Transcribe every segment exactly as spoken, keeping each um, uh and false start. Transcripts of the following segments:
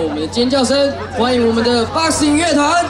我们的尖叫声，欢迎我们的 Boxing 乐团。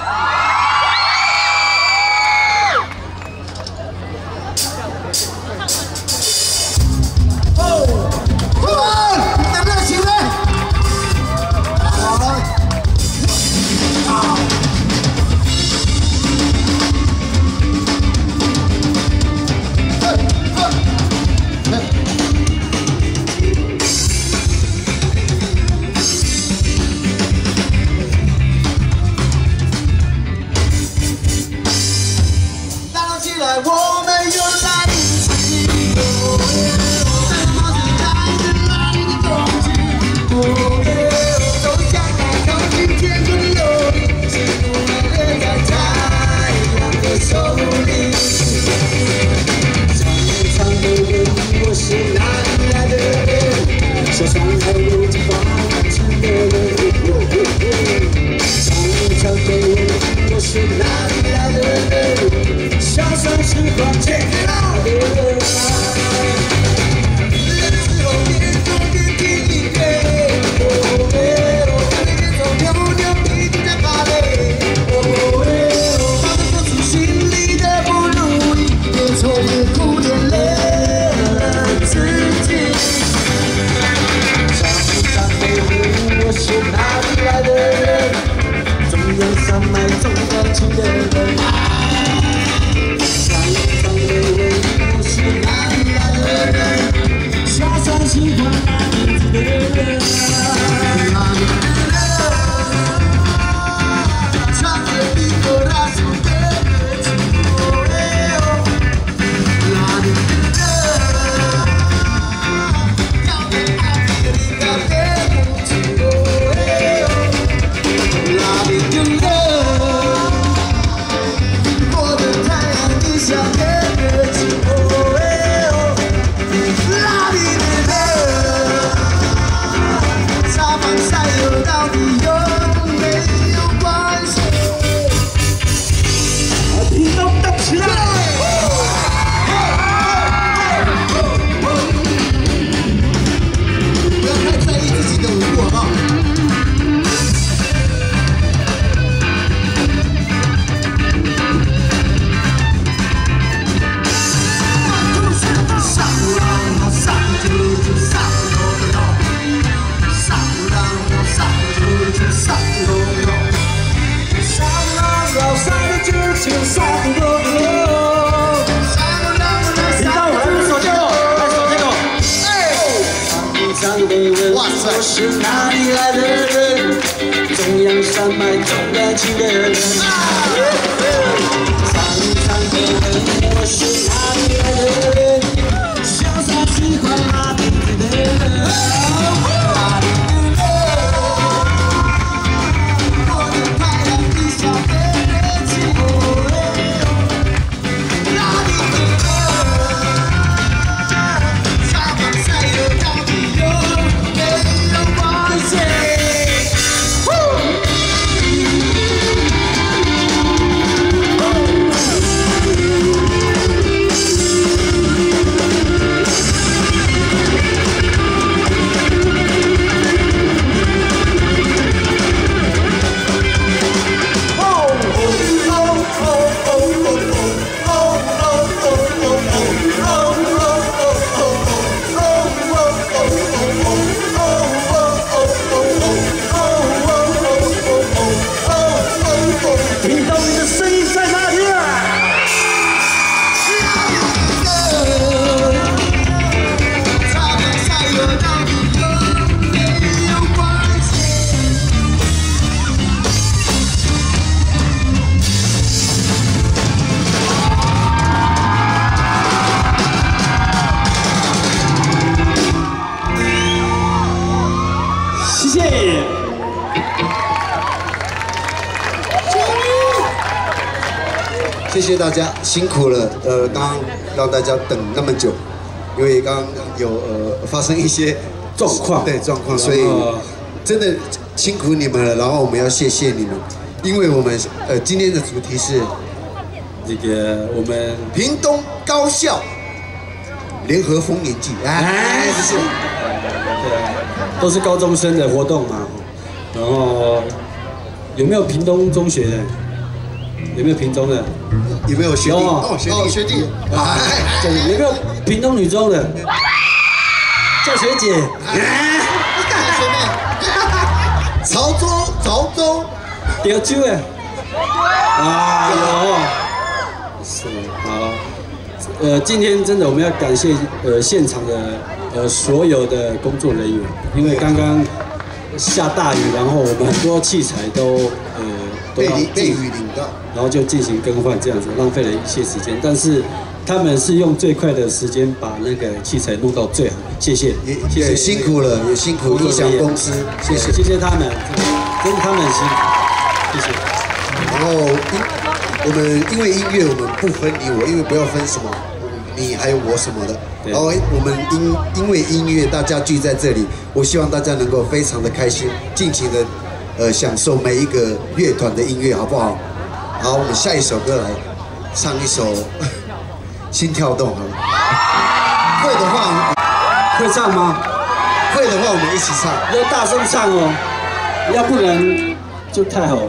我是哪里来的人？中央山脉重感情的人。长长的问我是哪里来的人？潇洒喜欢马蹄子的人。哪里的人？我的太阳底下的热情。哪里的人？沙漠才有到底有。 谢谢大家辛苦了，呃，刚刚让大家等那么久，因为刚刚有呃发生一些状况， 对状况，所以真的辛苦你们了。然后我们要谢谢你们，因为我们呃今天的主题是这个我们屏东高校联合丰年祭，哎，是， 对啊，都是高中生的活动嘛。 然后有没有屏东中学的？有没有屏中的？ 有没有学弟？哦，学弟，学弟。 哎，有没有屏东女中的？叫学姐。 学妹。潮州，潮州。 潮州的。啊，有。是，好。呃，今天真的我们要感谢呃现场的呃所有的工作人员，因为刚刚下大雨，然后我们很多器材都呃都要被雨淋到， 然后就进行更换，这样子浪费了一些时间，但是他们是用最快的时间把那个器材弄到最好，谢谢， 也谢谢辛苦了，也辛苦音响公司，谢谢谢谢他们，真的他们很辛苦，谢谢。 然后因我们因为音乐，我们不分你我，因为不要分什么你还有我什么的。然后我们因因为音乐，大家聚在这里，我希望大家能够非常的开心，尽情的呃享受每一个乐团的音乐，好不好？好，我们下一首歌来唱一首《心跳动》好了。会的话， 会唱吗？ 会的话，我们一起唱。 要大声唱哦，要不然就太好了。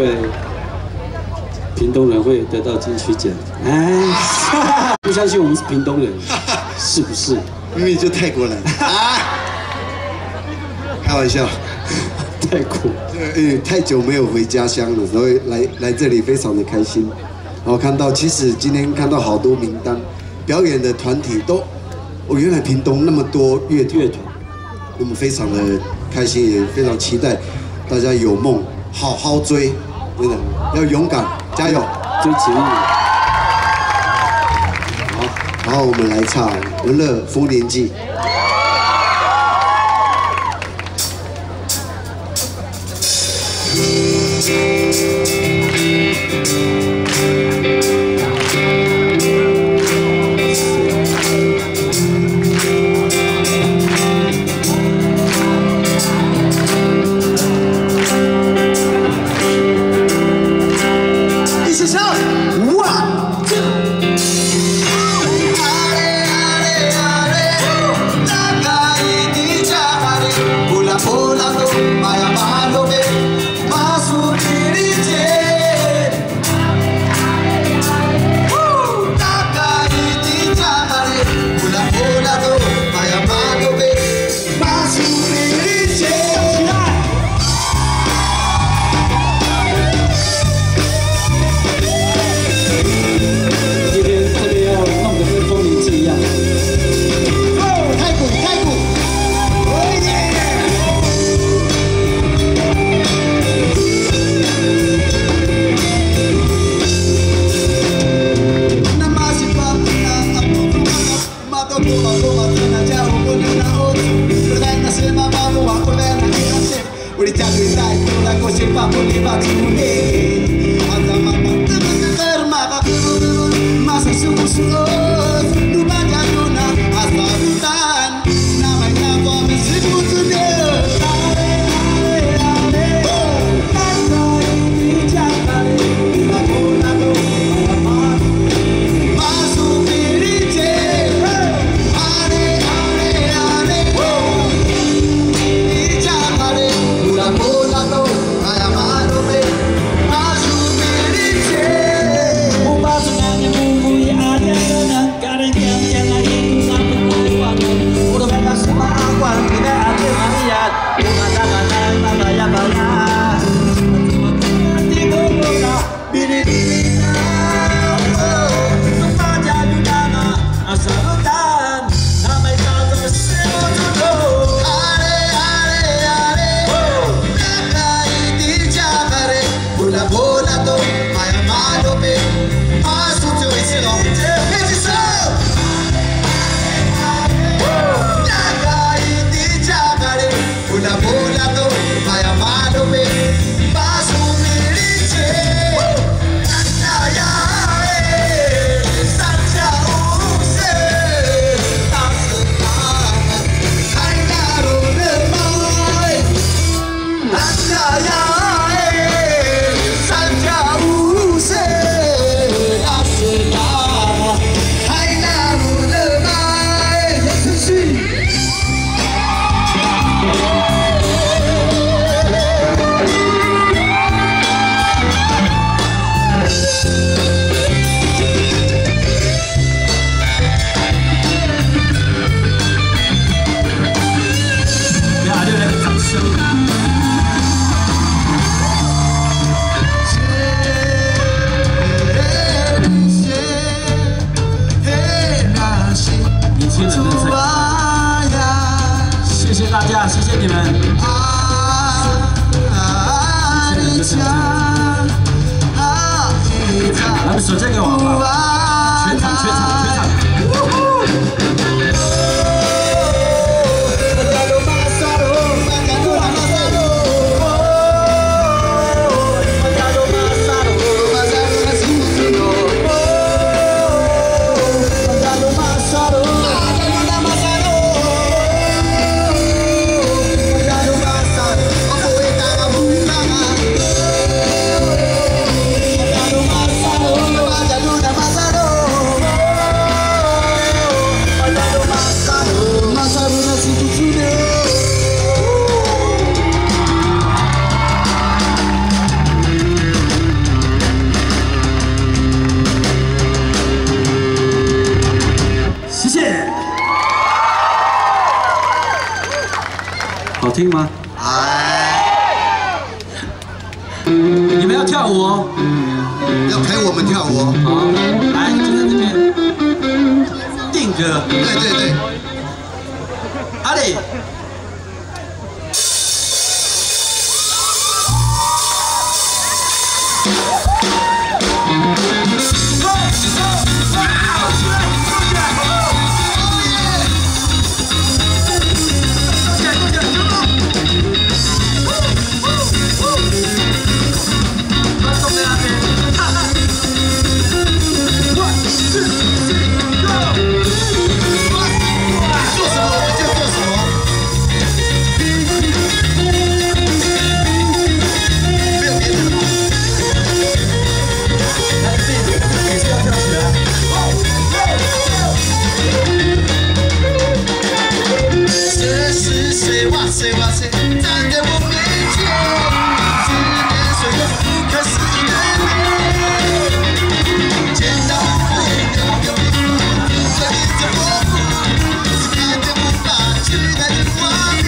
为屏东人会得到金曲奖。哎，不相信我们是屏东人，是不是？ 明明就泰国人啊！开玩笑， 太酷。 呃，太久没有回家乡了，所以来来这里非常的开心。然后看到，其实今天看到好多名单，表演的团体都，哦，原来屏东那么多乐乐团，我们非常的开心，也非常期待大家有梦好好追，真的要勇敢，加油， 追情侣。 好，然后我们来唱《文乐丰年祭》。 听吗？ 哎， 你们要跳舞哦。 要陪我们跳舞哦。 好，来，就在这边定格。 对对对。 阿里。 哇塞哇塞，站在我面前，只能说有不可思议的美。见到我的有你，这里的我不，是看着无法取代的画面。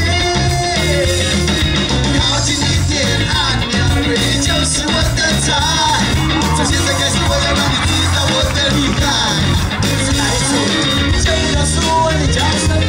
靠近一点，阿娘瑞就是我的菜。从现在开始，我要让你知道我的厉害。是来说，就告诉我你叫什么？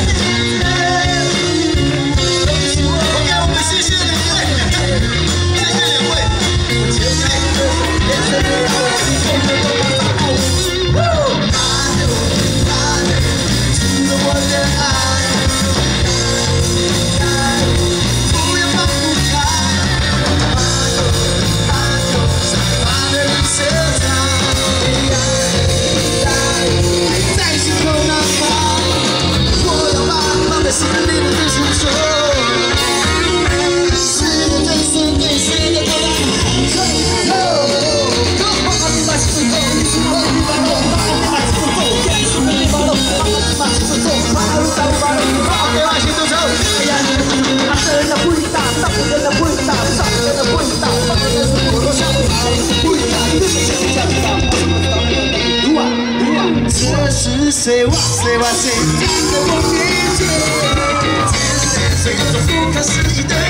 这是谁？哇塞哇塞，站在我面前，只能说有种不可思议的。